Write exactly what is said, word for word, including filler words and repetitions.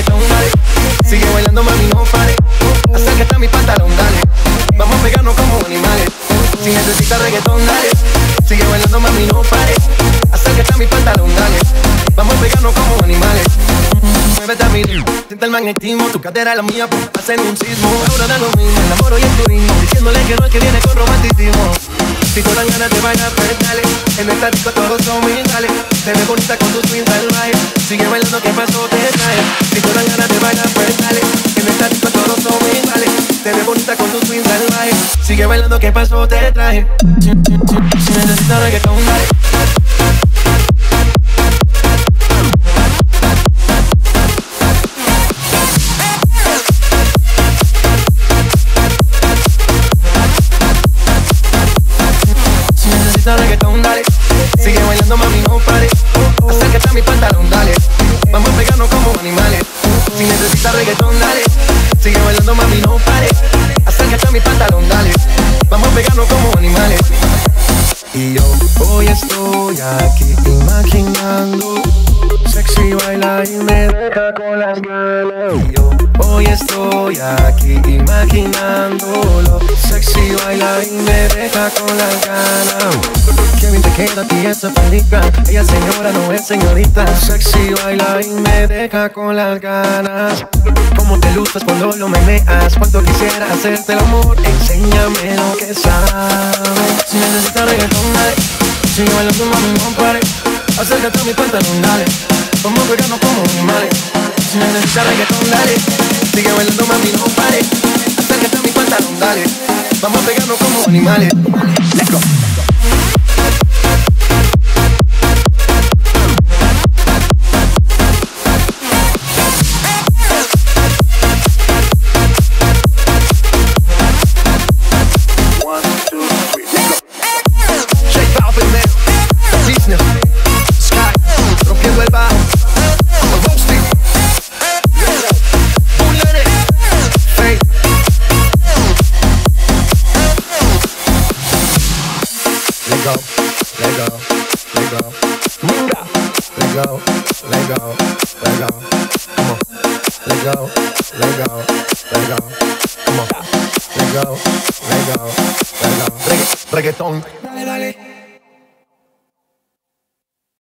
reggaetón, dale. Sigue bailando, mami, no pare. Acércate a mi pantalón, dale. Vamos a pegarnos como animales. Si necesitas reggaetón, dale. Sigue bailando, mami, no pare. Acércate a mi pantalón, dale. Vamos a pegarnos como animales. Muévete a mi ritmo, siente el magnetismo. Tu cadera es la mía, pues hacen un sismo. Ahora da lo mismo, el amor y el turismo. Diciéndole que no es que viene con romanticismo. Si te dan ganas de bailar, pues dale. En esta disco todos son mis, dale. Te ves bonita con tu swing salvaje. Sigue bailando, ¿qué pasó? Te trae. Si te dan ganas de bailar, pues dale. En esta disco todos son mis, dale. Te ves bonita con tu swing salvaje. Sigue bailando, ¿qué pasó? Te traje. Si necesitas reggaetón, dale. Reggaetón, dale. Sigue bailando, mami, no pare. Acércate a mi pantalón, dale. Vamos a pegarnos como animales. Si necesitas reggaetón, dale. Sigue bailando, mami, no pare. Acércate a mi pantalón, dale. Vamos a pegarnos como animales. Y yo hoy estoy aquí imaginando sexy bailar y me deja con las ganas. Y yo hoy estoy aquí imaginándolo. Sexy baila y me deja con las ganas. Qué bien te queda a ti esa peluca. Ella señora no es señorita. Sexy baila y me deja con las ganas. Cómo te luces cuando lo meneas. Cuánto quisiera hacerte el amor. Enséñame lo que sabes. Si necesitas reggaetón, dale. Sigue bailando, mami, no pare. Acércate a mi pantalón, dale. Vamos a pegarnos como animales. Si necesitas reggaetón, dale. Sigue bailando, mami, no pare. Acércate a mi pantalón, dale. Vamos a pegarnos como animales. Let's go. Let go, let go, let go, let go, let go, let go, come on, let go, let go, let go, come on, let go, let go, let go, reggaetón, dale, dale.